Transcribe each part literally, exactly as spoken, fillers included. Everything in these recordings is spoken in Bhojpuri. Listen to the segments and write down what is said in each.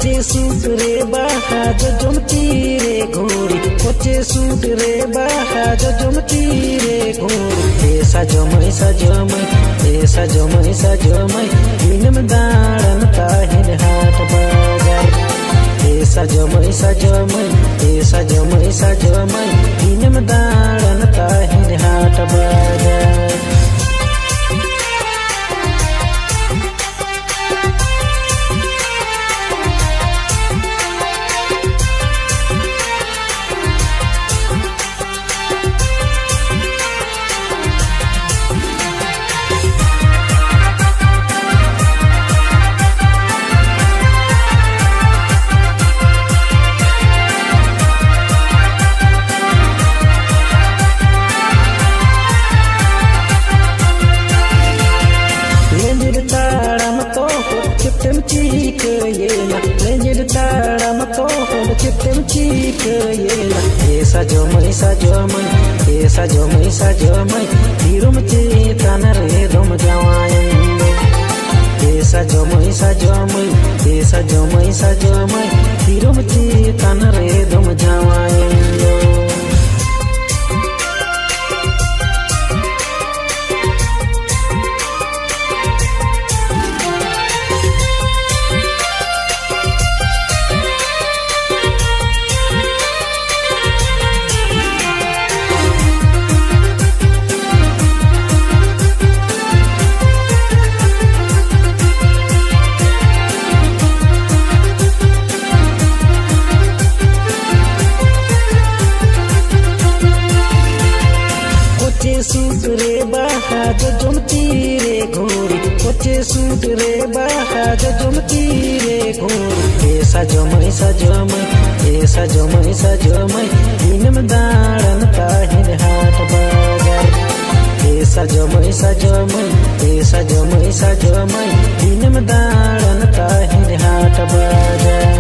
कोचे सूट रे बाहाज जुमती रे घोड़ी कोचे सूट रे बाहाज जुमती रे घोड़ी ए सजमय सजमय ए सजमय सजमय दिनम दाड़न ताहिन हाट बाजार ए सजमय सजमय ए सजमय सजमय दिनम दाड़न ताहिन हाट बाजार चिप्टम चीक ये ना लेंजर ताड़ा मतो हो चिप्टम चीक ये ना ए सजमय सजमय ए सजमय सजमय तिरुम चेतन रे रोम जवायन ए सजमय सजमय ए सजमय सजमय तिरुम चेतन रे रोम जवायन सूट रे बाहाज जुमती रे घोड़ी कोचे सूट रे बाहाज जुमती रे घोड़ी ए सजमय सजमय ए सजमय सजमय दिनम दाड़न ताहिन हाट बाजार ए सजमय सजमय ए सजमय सजमय दिनम दाड़न ताहिन हाट बाजार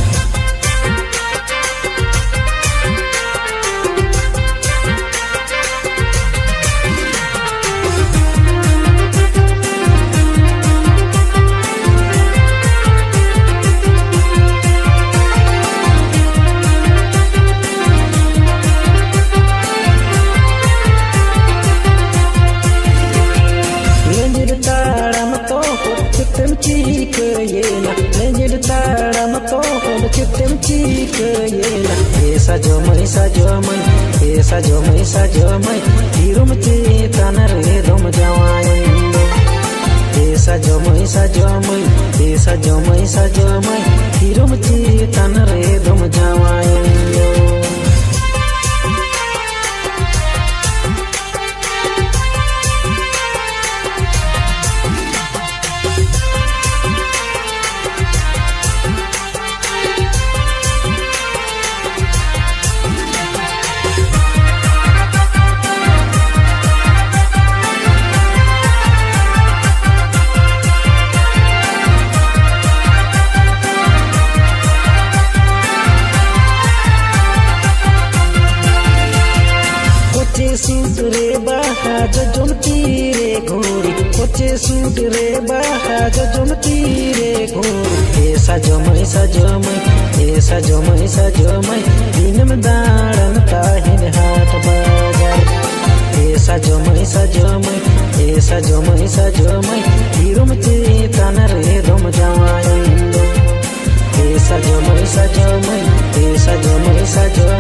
चिप्टम चीक ये ना लेंजर ताड़ा मतो हो चिप्टम चीक ये ना ए सजमय सजमय ए सजमय सजमय तिरुम चेतन रे रोम जवायन ए सजमय सजमय ए सजमय सजमय तिरुम चेतन रे रोम जवायन सूट रे बाहाज जुमती रे घोड़ी कोचे सूट रे बाहाज जुमती रे घोड़ी ए सजमय सजमय ए सजमय सजमय दिनम दाड़न ताहिन हाट बाजार ए सजमय सजमय ए सजमय सजमय तिरुम चेतन रे रोम जवायन ए सजमय सजमय ए सजमय सजमय